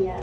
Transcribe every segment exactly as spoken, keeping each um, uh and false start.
Yeah.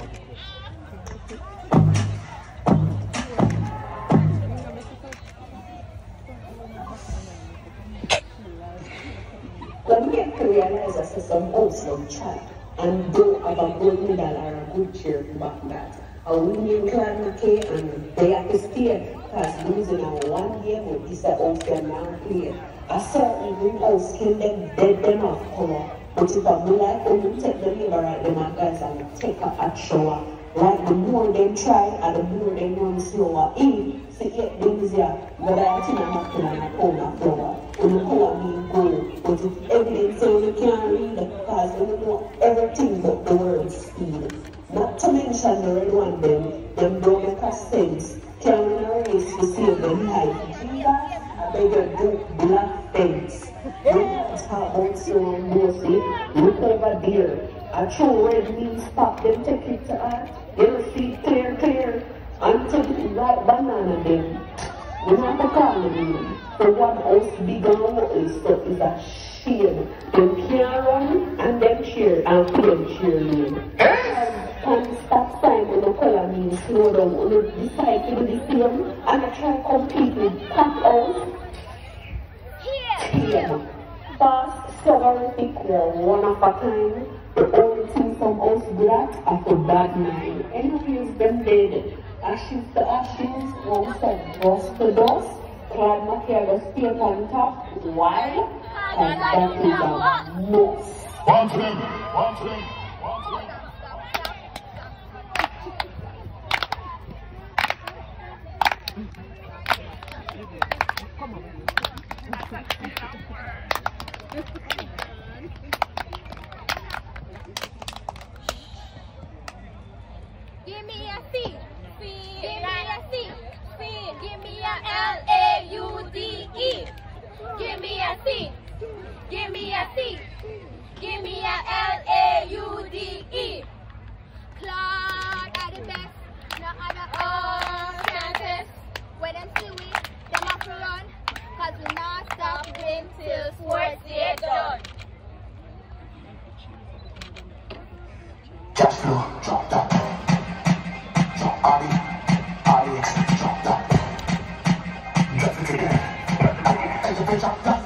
When we get to realize that some awesome chat and don't have a gold medal or a good cheer to back that. And we name Claude Mckay and they have to stay because losing a one game with this house they now play. A certain greenhouse can then dead them off color. But if I'm like, when you take the labor right them and guys and take a hot shower, like the more they try and the more they run slower in. So eight days here, but I think I'm not going to pull my flower. When you pull me go, but if evidence so you can't read because you know everything but the word speed. Not to mention the red one them, them don't make a sense. Can't win a race to save them life. Jesus, I beg you do black fence. Don't talk about so mostly. Look over there. I throw red means pop them, take it to art. You see clear, clear. And take it like banana them. We have to call them. So one house big and little stuff is a shame. Them can't run and them cheer and play cheerleading. And stop sign when the color means slow down. We decide to do the same and I try to compete with pop out. Here. Fast, scholastic, or one of a kind. The only thing from us black are for bad mind. Anyways, them dead. Ashes to ashes, one said dust to dust. Claude Mckay will stay on top. Why? And that is a must. One thing, one thing, one thing. Give me a C, C, give me a C, C, give me a L A U D E. Give me a C, give me a C, give me a L A U D E. Claude are the best, no other all chances. When them see we, them have to run, cause we not stop win till sports day done. Just no, drop that. Drop Ali, Ali, drop that. Drop it again. And you can drop that.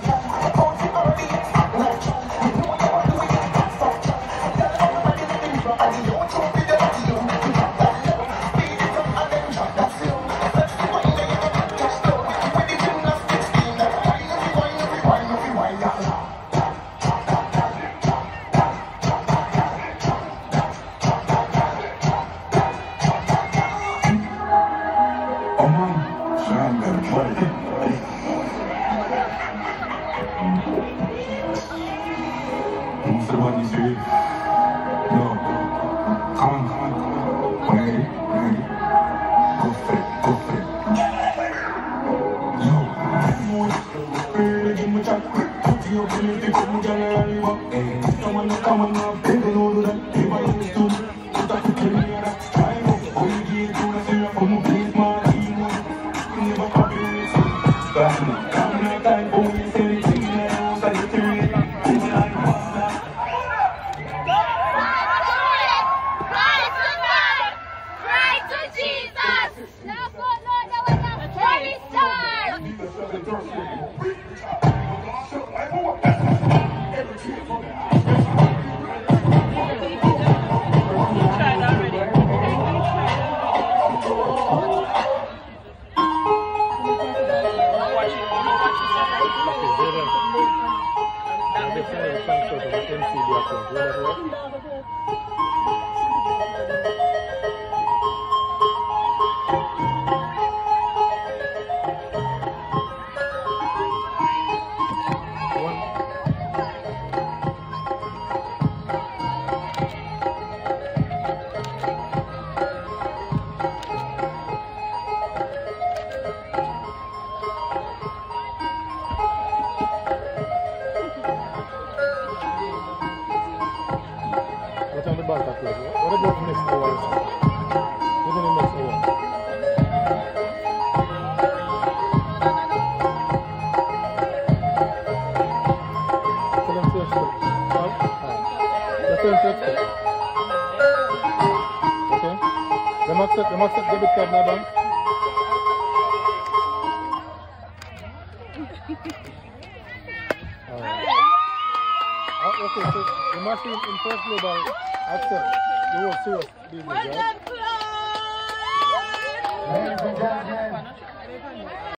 That's interesting. Them accept, them accept debit card now, bank. Alright. Oh, okay, so the machine in First Global accept the whole serious business, right? Ladies and gentlemen.